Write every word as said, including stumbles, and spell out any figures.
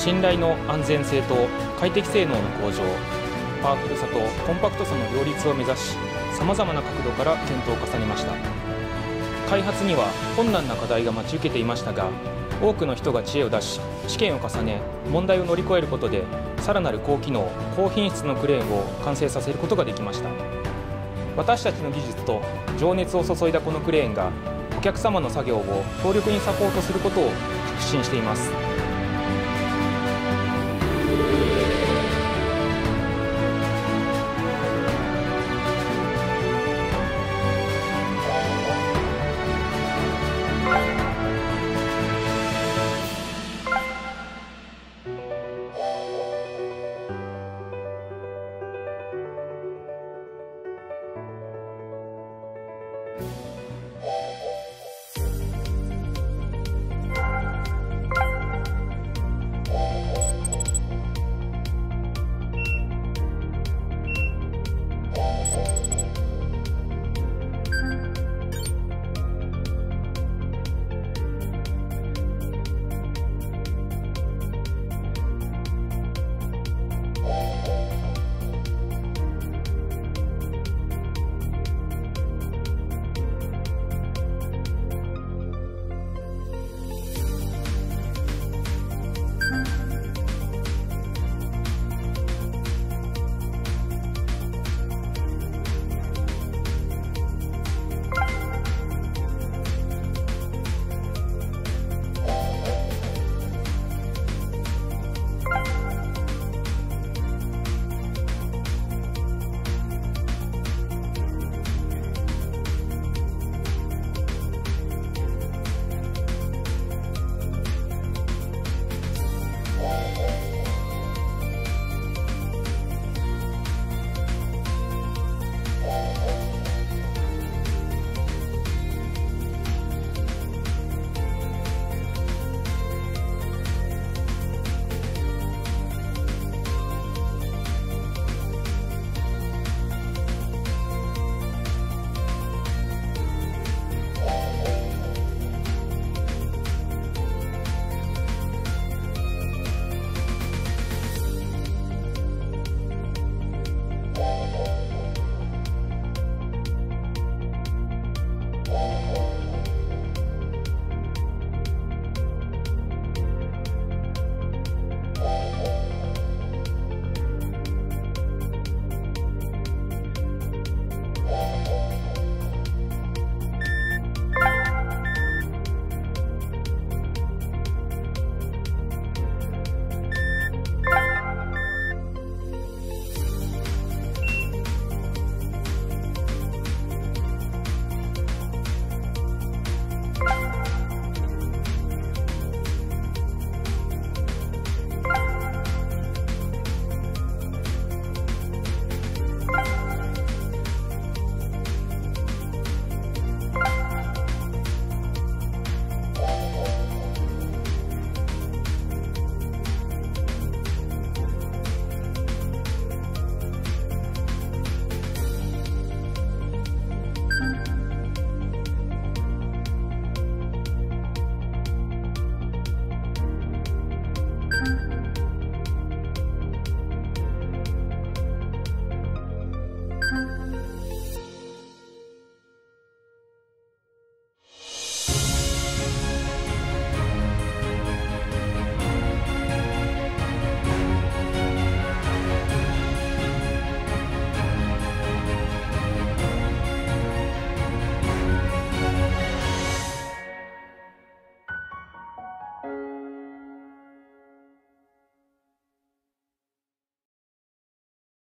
信頼の安全性と快適性能の向上、パワフルさとコンパクトさの両立を目指し、さまざまな角度から検討を重ねました。開発には困難な課題が待ち受けていましたが、多くの人が知恵を出し、試験を重ね、問題を乗り越えることで、さらなる高機能、高品質のクレーンを完成させることができました。私たちの技術と情熱を注いだこのクレーンが、お客様の作業を強力にサポートすることを確信しています。